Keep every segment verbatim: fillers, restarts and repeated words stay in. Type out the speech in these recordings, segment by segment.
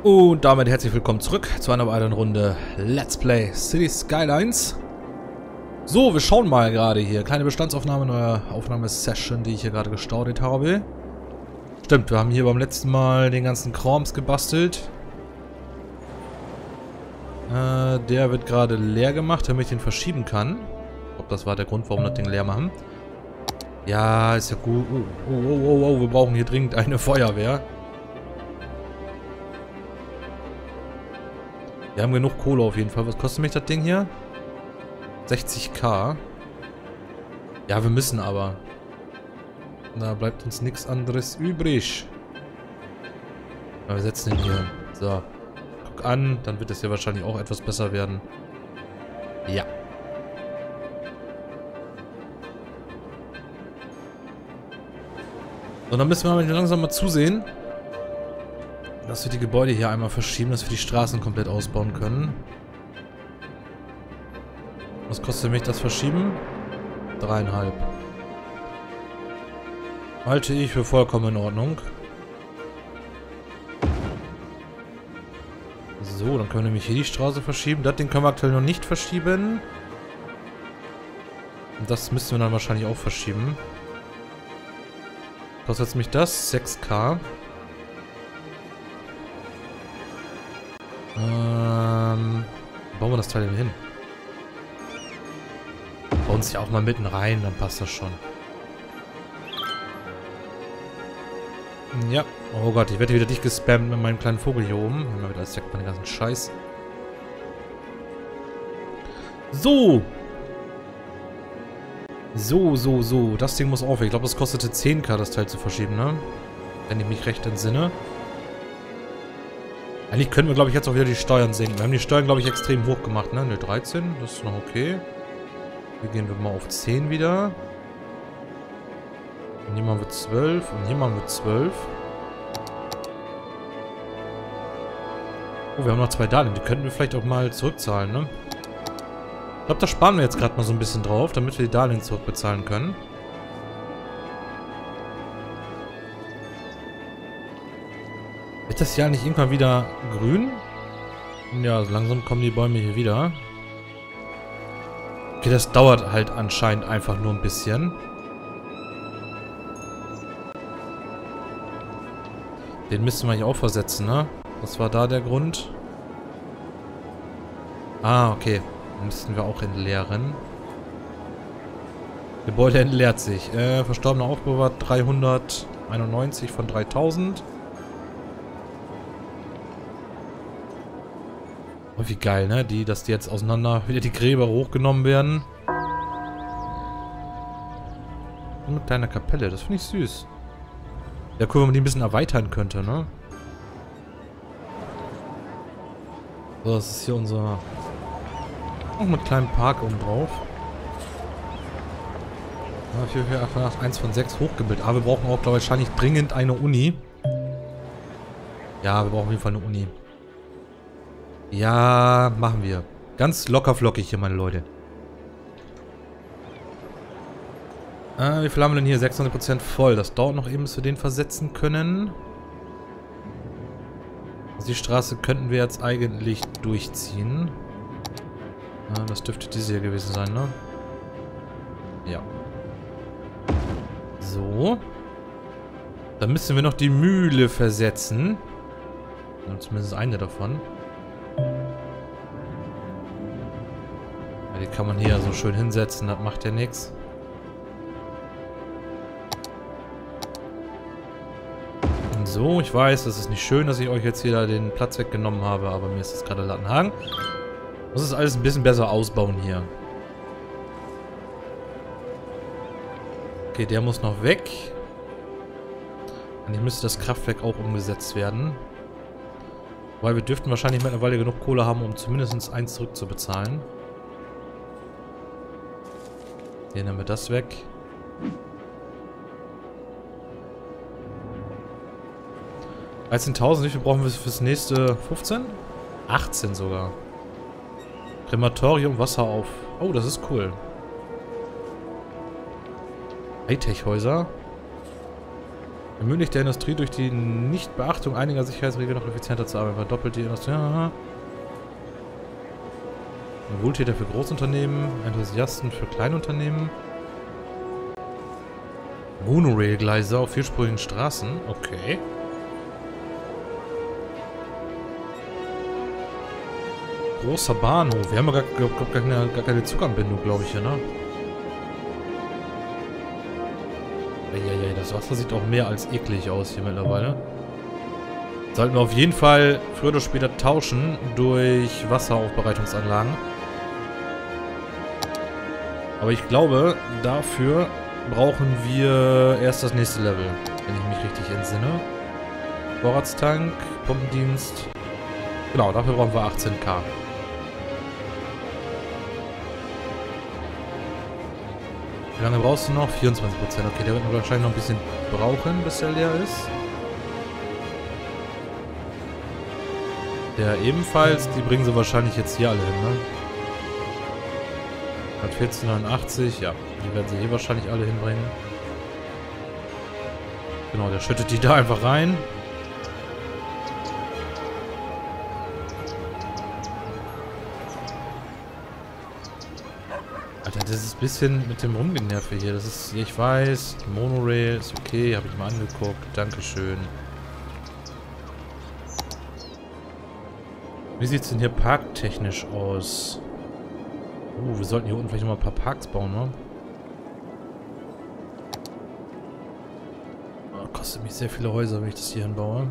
Und damit herzlich willkommen zurück zu einer weiteren Runde Let's Play Cities Skylines. So, wir schauen mal gerade hier. Kleine Bestandsaufnahme, neue Aufnahmesession, die ich hier gerade gestartet habe. Stimmt, wir haben hier beim letzten Mal den ganzen Krams gebastelt. Äh, der wird gerade leer gemacht, damit ich den verschieben kann. Ich glaube, das war der Grund, warum wir das Ding leer machen. Ja, ist ja gut. Oh, oh, oh, oh, oh, wir brauchen hier dringend eine Feuerwehr. Wir haben genug Kohle auf jeden Fall. Was kostet mich das Ding hier? sechzigtausend. Ja, wir müssen aber. Da bleibt uns nichts anderes übrig. Aber wir setzen den hier. So. Guck an, dann wird es ja wahrscheinlich auch etwas besser werden. Ja. Und dann müssen wir aber langsam mal zusehen, dass wir die Gebäude hier einmal verschieben, dass wir die Straßen komplett ausbauen können. Was kostet mich das Verschieben? Dreieinhalb. Halte ich für vollkommen in Ordnung. So, dann können wir nämlich hier die Straße verschieben. Das Ding können wir aktuell noch nicht verschieben. Und das müssten wir dann wahrscheinlich auch verschieben. Kostet jetzt mich das? sechstausend. Ähm, bauen wir das Teil denn hin? Bauen uns ja auch mal mitten rein, dann passt das schon. Ja. Oh Gott, ich werde wieder dicht gespammt mit meinem kleinen Vogel hier oben. Immer wieder als Jack den ganzen Scheiß. So. So, so, so. Das Ding muss auf. Ich glaube, das kostete zehntausend, das Teil zu verschieben, ne? Wenn ich mich recht entsinne. Eigentlich können wir, glaube ich, jetzt auch wieder die Steuern senken. Wir haben die Steuern, glaube ich, extrem hoch gemacht, ne? Ne, dreizehn, das ist noch okay. Hier gehen wir mal auf zehn wieder. Und hier machen wir zwölf. Und hier machen wir zwölf. Oh, wir haben noch zwei Darlehen. Die könnten wir vielleicht auch mal zurückzahlen, ne? Ich glaube, da sparen wir jetzt gerade mal so ein bisschen drauf, damit wir die Darlehen zurückbezahlen können. Wird das Jahr nicht irgendwann wieder grün? Ja, so langsam kommen die Bäume hier wieder. Okay, das dauert halt anscheinend einfach nur ein bisschen. Den müssten wir hier auch versetzen, ne? Was war da der Grund? Ah, okay. Den müssten wir auch entleeren. Gebäude entleert sich. Äh, verstorbener Aufbauer dreihunderteinundneunzig von dreitausend. Oh, wie geil, ne? Die, dass die jetzt auseinander wieder die Gräber hochgenommen werden. Und eine kleine Kapelle, das finde ich süß. Ja, cool, wenn man die ein bisschen erweitern könnte, ne? So, das ist hier unser... Auch mit kleinem Park oben drauf. Ja, vier, vier, acht, acht, eins von sechs hochgebildet. Aber wir brauchen auch, glaube ich, wahrscheinlich dringend eine Uni. Ja, wir brauchen auf jeden Fall eine Uni. Ja, machen wir. Ganz locker flockig hier, meine Leute. Äh, wie viel haben wir denn hier? sechshundert Prozent voll. Das dauert noch eben, bis wir den versetzen können. Also die Straße könnten wir jetzt eigentlich durchziehen. Ja, das dürfte diese hier gewesen sein, ne? Ja. So. Dann müssen wir noch die Mühle versetzen. Ja, zumindest eine davon. Ja, die kann man hier so schön hinsetzen, das macht ja nichts. So, ich weiß, das ist nicht schön, dass ich euch jetzt hier den Platz weggenommen habe, aber mir ist das gerade Lattenhagen. Muss es alles ein bisschen besser ausbauen hier. Okay, der muss noch weg. Eigentlich müsste das Kraftwerk auch umgesetzt werden. Weil wir dürften wahrscheinlich mittlerweile genug Kohle haben, um zumindest eins zurückzubezahlen. Hier nehmen wir das weg. dreizehntausend, wie viel brauchen wir fürs nächste? fünfzehn? achtzehn sogar. Krematorium, Wasser auf. Oh, das ist cool. Hightech-Häuser. Ermöglicht der Industrie durch die Nichtbeachtung einiger Sicherheitsregeln noch effizienter zu arbeiten. Verdoppelt die Industrie. Aha. Wohltäter für Großunternehmen, Enthusiasten für Kleinunternehmen. Monorail-Gleise auf vierspurigen Straßen. Okay. Großer Bahnhof. Wir haben ja gar, gar, gar, keine, gar keine Zuganbindung, glaube ich, hier, ne? Eieiei, das Wasser sieht auch mehr als eklig aus hier mittlerweile. Sollten wir auf jeden Fall früher oder später tauschen durch Wasseraufbereitungsanlagen. Aber ich glaube, dafür brauchen wir erst das nächste Level, wenn ich mich richtig entsinne. Vorratstank, Pumpendienst. Genau, dafür brauchen wir achtzehn K. Wie lange brauchst du noch? vierundzwanzig Prozent. Okay, der wird wahrscheinlich noch ein bisschen brauchen, bis der leer ist. Der ebenfalls, die bringen sie wahrscheinlich jetzt hier alle hin, ne? Hat vierzehnhundertneunundachtzig, ja. Die werden sie hier wahrscheinlich alle hinbringen. Genau, der schüttet die da einfach rein. Alter, das ist ein bisschen mit dem Rumgenerve hier. Das ist, ich weiß, Monorail ist okay, habe ich mal angeguckt. Dankeschön. Wie sieht es denn hier parktechnisch aus? Oh, wir sollten hier unten vielleicht noch mal ein paar Parks bauen, ne? Oh, kostet mich sehr viele Häuser, wenn ich das hier hinbaue.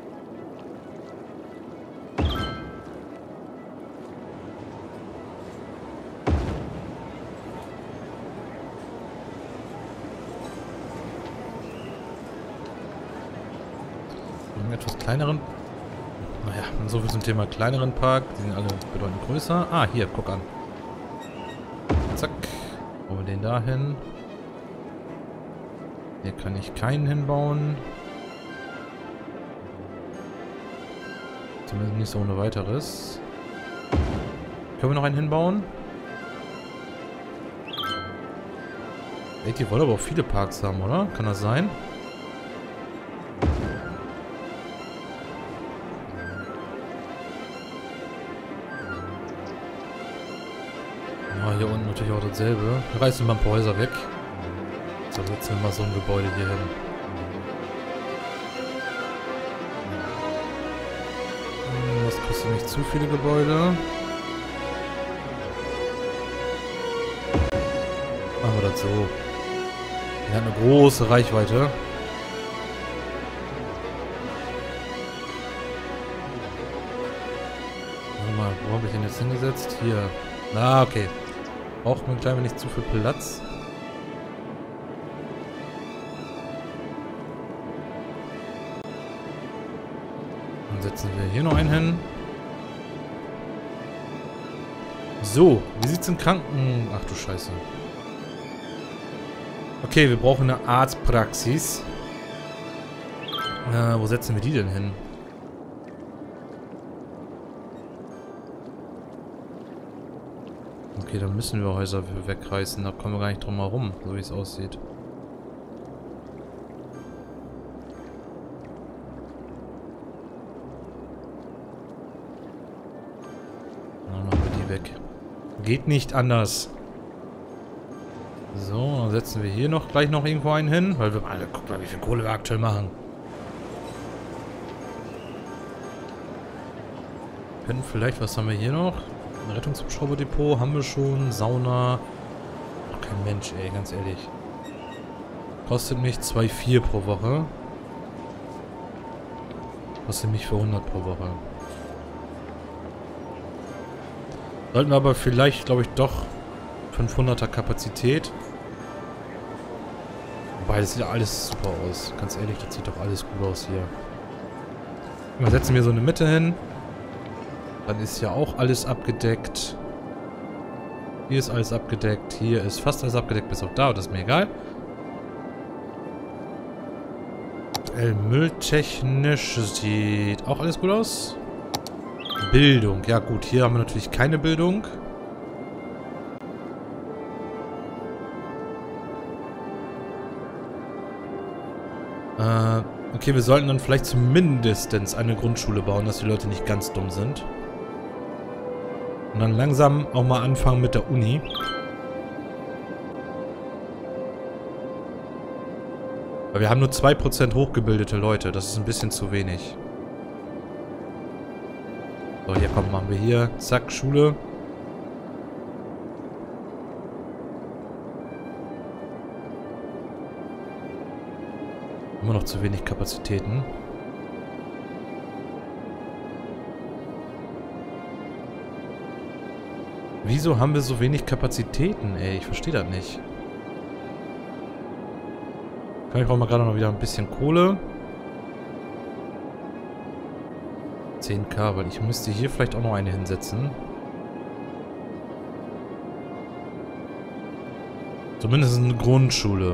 Einen etwas kleineren... Naja, so viel zum Thema kleineren Park. Die sind alle bedeutend größer. Ah, hier, guck an. Zack. Wollen wir den da hin? Hier kann ich keinen hinbauen. Zumindest nicht so ohne weiteres. Können wir noch einen hinbauen? Ey, die wollen aber auch viele Parks haben, oder? Kann das sein? Ja, hier unten natürlich auch dasselbe. Wir reißen mal ein paar Häuser weg. So, setzen wir mal so ein Gebäude hier hin. Das kostet nicht zu viele Gebäude. Machen wir das so. Er hat eine große Reichweite. Warte mal, wo habe ich den jetzt hingesetzt? Hier. Ah, okay. Braucht man klein wenig zu viel Platz. Dann setzen wir hier noch einen hin. So, wie sieht's im Kranken... Ach du Scheiße. Okay, wir brauchen eine Arztpraxis. Äh, wo setzen wir die denn hin? Okay, dann müssen wir Häuser wegreißen. Da kommen wir gar nicht drum herum, so wie es aussieht. Dann machen wir die weg. Geht nicht anders. So, dann setzen wir hier noch gleich noch irgendwo einen hin. Weil wir alle, guck mal, wie viel Kohle wir aktuell machen. Können vielleicht, was haben wir hier noch? Ein Rettungshubschrauberdepot haben wir schon. Sauna. Ach, kein Mensch, ey, ganz ehrlich. Kostet mich zwei Komma vier pro Woche. Kostet mich für hundert pro Woche. Sollten wir aber vielleicht, glaube ich, doch fünfhunderter Kapazität. Wobei, das sieht ja alles super aus. Ganz ehrlich, das sieht doch alles gut aus hier. Mal setzen wir so eine Mitte hin. Dann ist ja auch alles abgedeckt. Hier ist alles abgedeckt. Hier ist fast alles abgedeckt, bis auf da. Das ist mir egal. Aktuell mülltechnisch sieht auch alles gut aus. Bildung. Ja gut, hier haben wir natürlich keine Bildung. Äh, okay, wir sollten dann vielleicht zumindest eine Grundschule bauen, dass die Leute nicht ganz dumm sind. Und dann langsam auch mal anfangen mit der Uni. Weil wir haben nur zwei Prozent hochgebildete Leute. Das ist ein bisschen zu wenig. So, hier komm, machen wir hier. Zack, Schule. Immer noch zu wenig Kapazitäten. Wieso haben wir so wenig Kapazitäten, ey? Ich verstehe das nicht. Ich brauche mal gerade noch wieder ein bisschen Kohle. zehn K, weil ich müsste hier vielleicht auch noch eine hinsetzen. Zumindest eine Grundschule.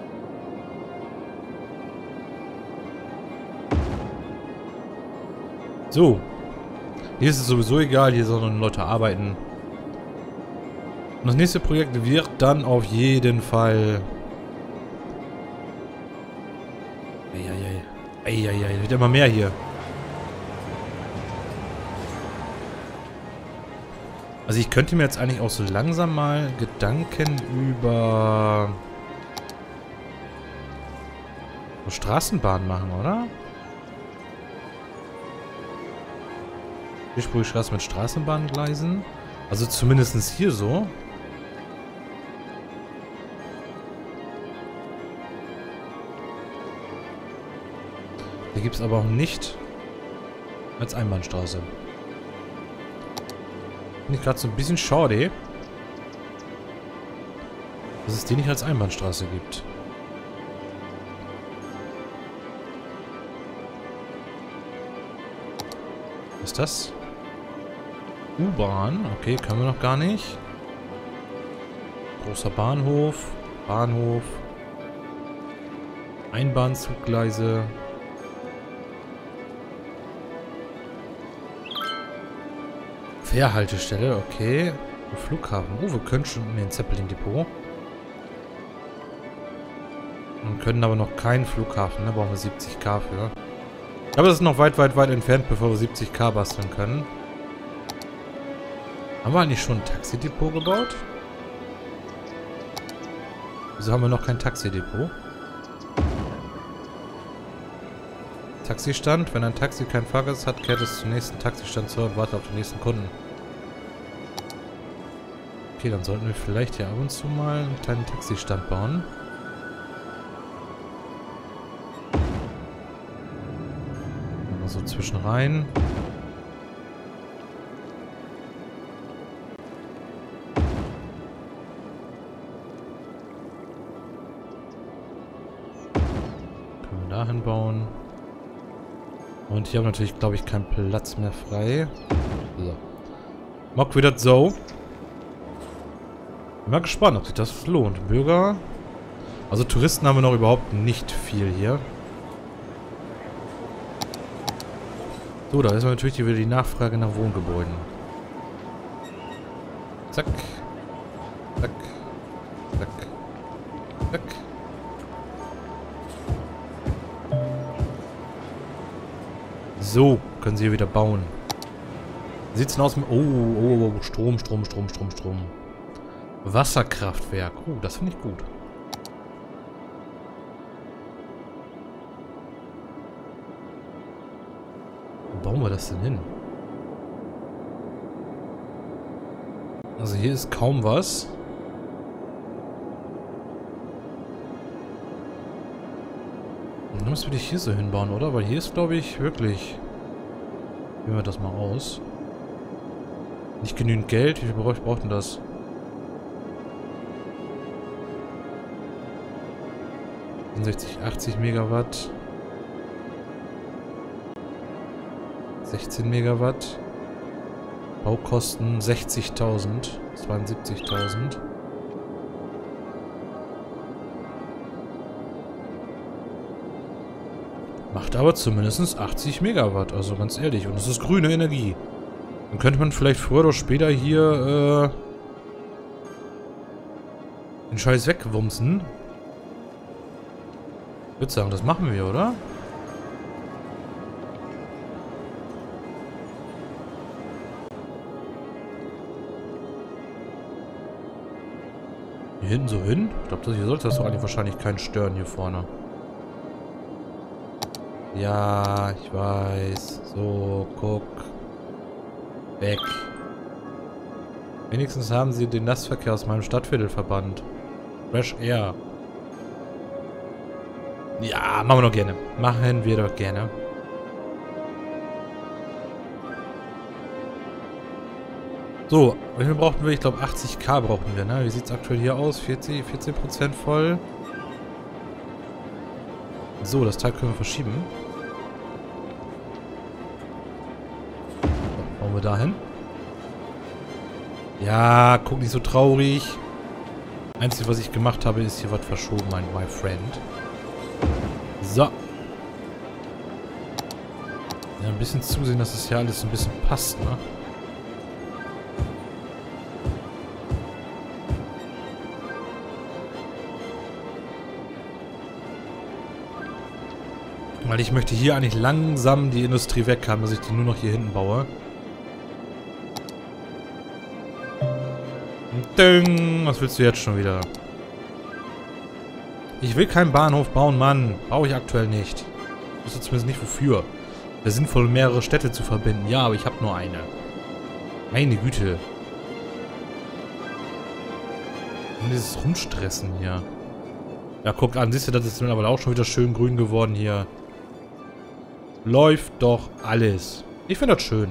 So. Hier ist es sowieso egal, hier sollen Leute arbeiten. Und das nächste Projekt wird dann auf jeden Fall... Eieiei. Eieiei, wird immer mehr hier. Also ich könnte mir jetzt eigentlich auch so langsam mal Gedanken über... so Straßenbahn machen, oder? Vierspurige Straße mit Straßenbahngleisen. Also zumindest hier so. Hier gibt es aber auch nicht als Einbahnstraße. Finde ich gerade so ein bisschen schade, dass es die nicht als Einbahnstraße gibt. Was ist das? U-Bahn. Okay, können wir noch gar nicht. Großer Bahnhof. Bahnhof. Einbahnzuggleise. Fährhaltestelle, okay. Flughafen. Oh, wir können schon in den Zeppelin-Depot. Und können aber noch keinen Flughafen, ne? Brauchen wir siebzig K für. Aber das ist noch weit, weit, weit entfernt, bevor wir siebzig K basteln können. Haben wir eigentlich schon ein Taxidepot gebaut? Wieso haben wir noch kein Taxidepot? Taxistand. Wenn ein Taxi kein Fahrgast hat, kehrt es zum nächsten Taxistand zurück und wartet auf den nächsten Kunden. Okay, dann sollten wir vielleicht hier ab und zu mal einen kleinen Taxistand bauen. Mal so zwischen rein. Können wir dahin bauen. Und hier haben wir natürlich, glaube ich, keinen Platz mehr frei. So. Mock wieder so. Bin mal gespannt, ob sich das lohnt. Bürger. Also Touristen haben wir noch überhaupt nicht viel hier. So, da ist natürlich wieder die Nachfrage nach Wohngebäuden. Zack. Zack. Zack. Zack. So, können sie hier wieder bauen. Wie sieht's denn aus mit... Oh, oh, oh, Strom, Strom, Strom, Strom, Strom. Wasserkraftwerk. Oh, das finde ich gut. Wo bauen wir das denn hin? Also hier ist kaum was. Dann müssen wir dich hier so hinbauen, oder? Weil hier ist, glaube ich, wirklich... Gehen wir das mal aus. Nicht genügend Geld. Wie viel braucht, braucht denn das? sechzig, achtzig Megawatt. sechzehn Megawatt. Baukosten sechzigtausend. zweiundsiebzigtausend. Macht aber zumindest achtzig Megawatt. Also ganz ehrlich. Und es ist grüne Energie. Dann könnte man vielleicht früher oder später hier äh, den Scheiß wegwumsen. Ich würde sagen, das machen wir, oder? Hier hinten so hin? Ich glaube, hier sollte das doch eigentlich wahrscheinlich keinen stören hier vorne. Ja, ich weiß. So, guck. Weg. Wenigstens haben sie den Nassverkehr aus meinem Stadtviertel verbannt. Fresh Air. Ja, machen wir doch gerne. Machen wir doch gerne. So, wie viel brauchten wir? Ich glaube achtzig K brauchen wir, ne? Wie sieht es aktuell hier aus? vierzig, vierzehn Prozent voll. So, das Teil können wir verschieben. So, bauen wir dahin. Ja, guck nicht so traurig. Einzige, was ich gemacht habe, ist hier was verschoben, mein my friend. So. Ja, ein bisschen zusehen, dass es hier alles ein bisschen passt, ne? Weil ich möchte hier eigentlich langsam die Industrie weg haben, dass ich die nur noch hier hinten baue. Ding, was willst du jetzt schon wieder? Ich will keinen Bahnhof bauen, Mann. Brauche ich aktuell nicht. Ich wüsste zumindest nicht wofür. Wäre sinnvoll, mehrere Städte zu verbinden. Ja, aber ich habe nur eine. Meine Güte. Und dieses Rumstressen hier. Ja, guck an. Siehst du, das ist mittlerweile auch schon wieder schön grün geworden hier. Läuft doch alles. Ich finde das schön.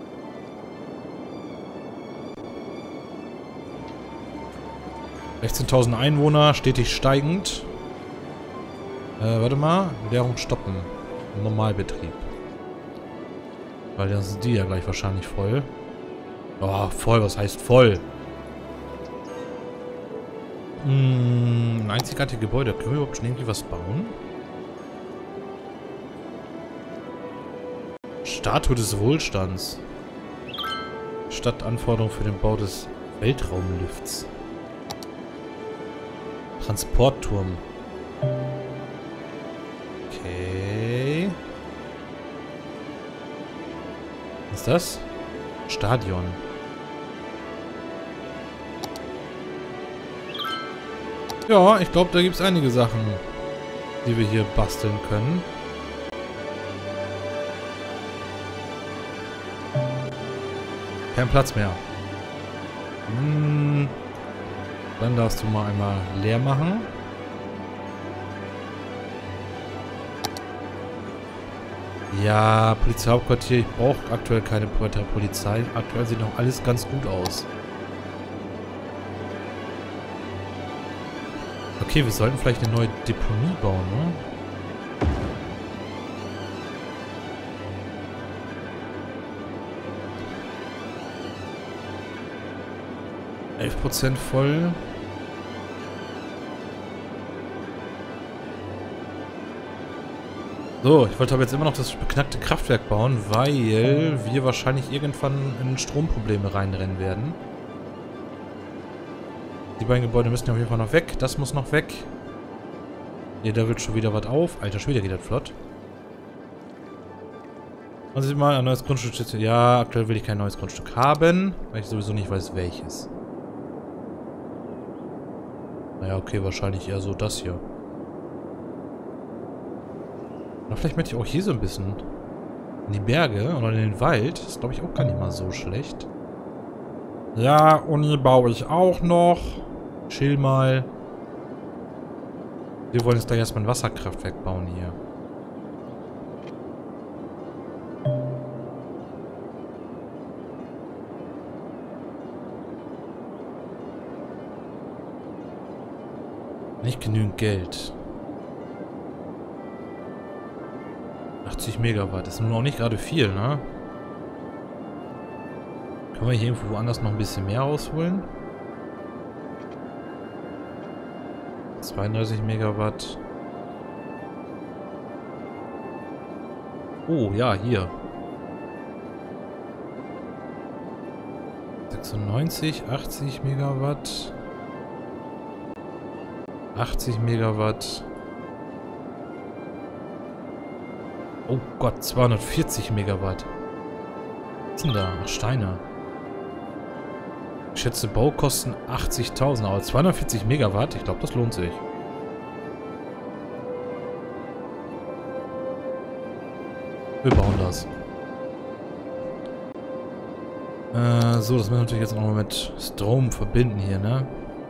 sechzehntausend Einwohner, stetig steigend. Äh, warte mal. Währung stoppen. Normalbetrieb. Weil dann sind die ja gleich wahrscheinlich voll. Oh, voll. Was heißt voll? Hm, ein einzigartiges Gebäude. Können wir überhaupt schon irgendwie was bauen? Statue des Wohlstands. Stadtanforderung für den Bau des Weltraumlifts. Transportturm. Okay. Was ist das? Stadion. Ja, ich glaube, da gibt es einige Sachen, die wir hier basteln können. Kein Platz mehr. Hm. Dann darfst du mal einmal leer machen. Ja, Polizeihauptquartier. Ich brauche aktuell keine weitere Polizei. Aktuell sieht noch alles ganz gut aus. Okay, wir sollten vielleicht eine neue Deponie bauen, ne? elf Prozent voll. So, ich wollte aber jetzt immer noch das beknackte Kraftwerk bauen, weil wir wahrscheinlich irgendwann in Stromprobleme reinrennen werden. Die beiden Gebäude müssen ja auf jeden Fall noch weg. Das muss noch weg. Hier, da wird schon wieder was auf. Alter Schwede, geht das flott. Man sieht mal, ein neues Grundstück steht. Ja, aktuell will ich kein neues Grundstück haben, weil ich sowieso nicht weiß, welches. Naja, okay, wahrscheinlich eher so das hier. Oder vielleicht möchte ich auch hier so ein bisschen in die Berge oder in den Wald. Das ist, glaube ich, auch gar nicht mal so schlecht. Ja, Uni baue ich auch noch. Chill mal. Wir wollen jetzt gleich erstmal ein Wasserkraftwerk bauen hier. Nicht genügend Geld. achtzig Megawatt. Das ist nun auch nicht gerade viel, ne? Können wir hier irgendwo woanders noch ein bisschen mehr rausholen? zweiunddreißig Megawatt. Oh, ja, hier. sechsundneunzig, achtzig Megawatt. achtzig Megawatt. Oh Gott, zweihundertvierzig Megawatt. Was ist denn da? Ach, Steine. Ich schätze Baukosten achtzigtausend, aber zweihundertvierzig Megawatt, ich glaube, das lohnt sich. Wir bauen das. Äh, so, das müssen wir natürlich jetzt auch noch mit Strom verbinden hier, ne?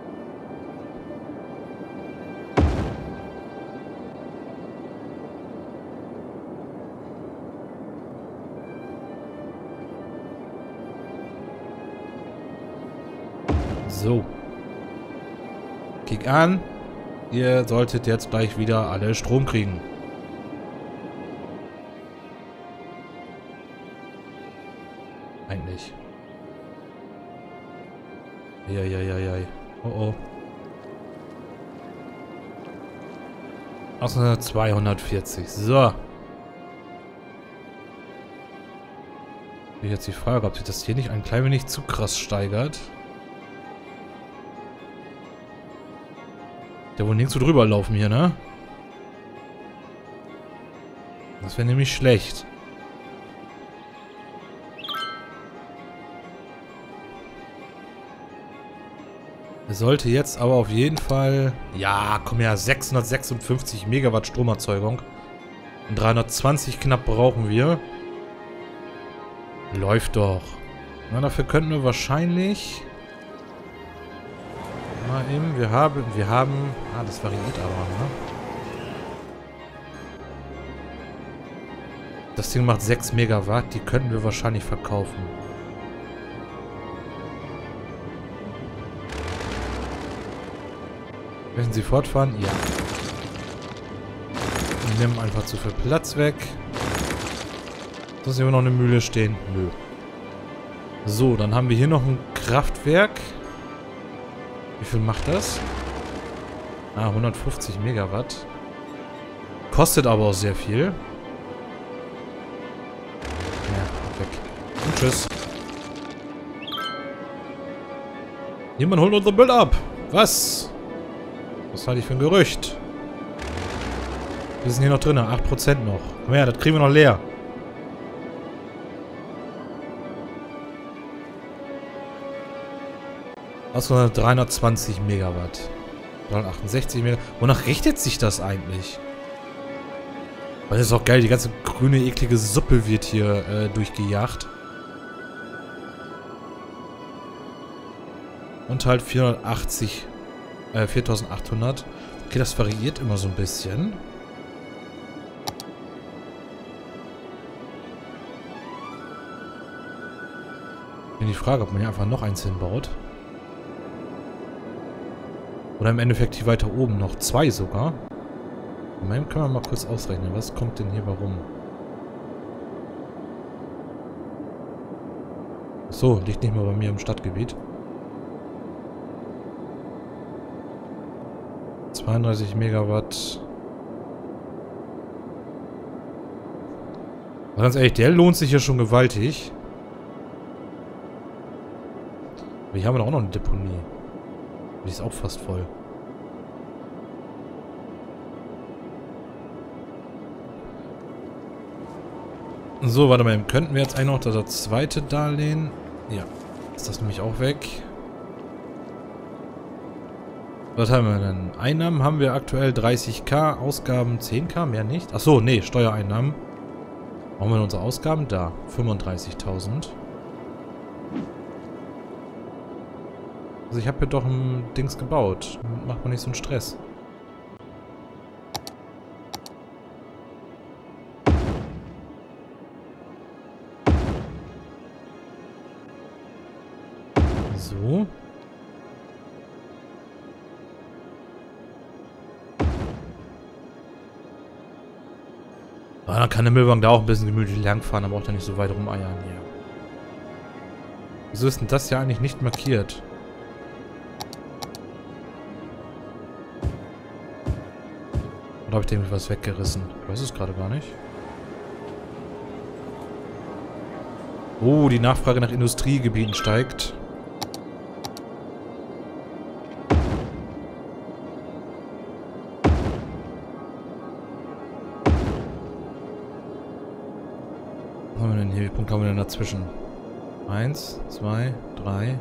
So. Kick an. Ihr solltet jetzt gleich wieder alle Strom kriegen. Eigentlich. Ja, ja, ja, ja. Oh, oh. Außer zweihundertvierzig. So. Jetzt die Frage, ob sich das hier nicht ein klein wenig zu krass steigert. Der wohl nirgendwo drüber laufen hier, ne? Das wäre nämlich schlecht. Er sollte jetzt aber auf jeden Fall... Ja, komm her, sechshundertsechsundfünfzig Megawatt Stromerzeugung. Und dreihundertzwanzig knapp brauchen wir. Läuft doch. Na, dafür könnten wir wahrscheinlich... Mal eben, wir haben... Wir haben... Ah, das variiert aber, ne? Das Ding macht sechs Megawatt. Die könnten wir wahrscheinlich verkaufen. Möchten Sie fortfahren? Ja. Wir nehmen einfach zu viel Platz weg. Muss hier noch eine Mühle stehen? Nö. So, dann haben wir hier noch ein Kraftwerk. Wie viel macht das? Ah, hundertfünfzig Megawatt. Kostet aber auch sehr viel. Ja, weg. Und tschüss. Jemand holt unser Bild ab. Was? Was halte ich für ein Gerücht? Wir sind hier noch drin, acht Prozent noch. Komm her, das kriegen wir noch leer. Außer dreihundertzwanzig Megawatt. dreihundertachtundsechzig Megawatt. Wonach richtet sich das eigentlich? Weil das ist auch geil, die ganze grüne, eklige Suppe wird hier äh, durchgejagt. Und halt vierhundertachtzig, äh, viertausendachthundert. Okay, das variiert immer so ein bisschen. Bin die Frage, ob man hier einfach noch eins hinbaut. Oder im Endeffekt hier weiter oben noch zwei sogar. Moment, können wir mal kurz ausrechnen. Was kommt denn hier warum? So, liegt nicht mal bei mir im Stadtgebiet. zweiunddreißig Megawatt. Aber ganz ehrlich, der lohnt sich ja schon gewaltig. Aber hier haben wir doch auch noch eine Deponie. Die ist auch fast voll. So, warte mal, könnten wir jetzt eigentlich noch das zweite Darlehen? Ja, ist das nämlich auch weg. Was haben wir denn? Einnahmen haben wir aktuell dreißigtausend, Ausgaben zehntausend, mehr nicht. Achso, nee, Steuereinnahmen. Wo haben wir unsere Ausgaben? Da, fünfunddreißigtausend. Also ich habe hier doch ein Dings gebaut. Macht man nicht so einen Stress. So. Ah, dann kann der Müllwagen da auch ein bisschen gemütlich langfahren, aber braucht er nicht so weit rumeiern hier. Wieso ist denn das ja eigentlich nicht markiert? Oder habe ich dem was weggerissen? Ich weiß es gerade gar nicht. Oh, die Nachfrage nach Industriegebieten steigt. haben wir denn hier? Wie viele Punkte haben wir denn dazwischen? Eins, zwei, drei.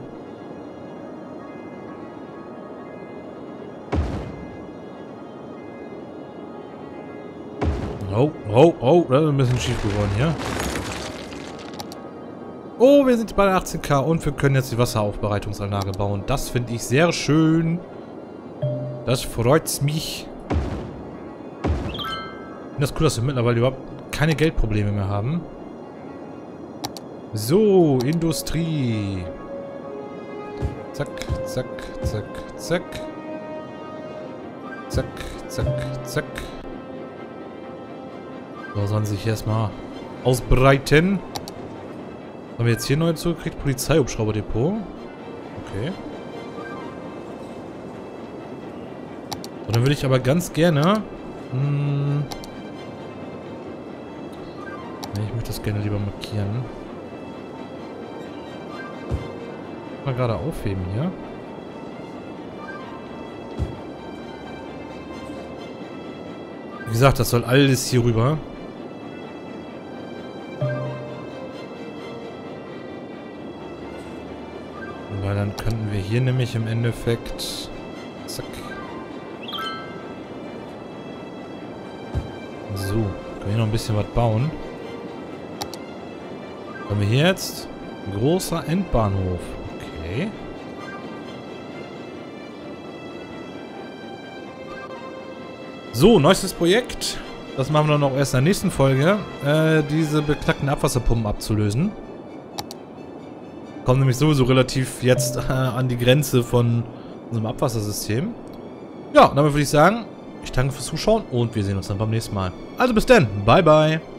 Oh, oh, oh, das ist ein bisschen schief geworden hier. Oh, wir sind bei der achtzehn K und wir können jetzt die Wasseraufbereitungsanlage bauen. Das finde ich sehr schön. Das freut mich. Ich finde das cool, dass wir mittlerweile überhaupt keine Geldprobleme mehr haben. So, Industrie. Zack, zack, zack, zack. Zack, zack, zack. So, sollen sich erstmal ausbreiten. Haben wir jetzt hier neu zugekriegt? Polizeihubschrauberdepot. Okay. So, dann würde ich aber ganz gerne... Hm, nee, ich möchte das gerne lieber markieren. Mal gerade aufheben hier. Wie gesagt, das soll alles hier rüber. Weil dann könnten wir hier nämlich im Endeffekt... Zack. So, können wir hier noch ein bisschen was bauen. Haben wir hier jetzt ein großer Endbahnhof. Okay. So, neuestes Projekt. Das machen wir dann auch erst in der nächsten Folge. Äh, diese beknackten Abwasserpumpen abzulösen. Kommen nämlich sowieso relativ jetzt äh, an die Grenze von unserem Abwassersystem. Ja, damit würde ich sagen, ich danke fürs Zuschauen und wir sehen uns dann beim nächsten Mal. Also bis dann, bye bye.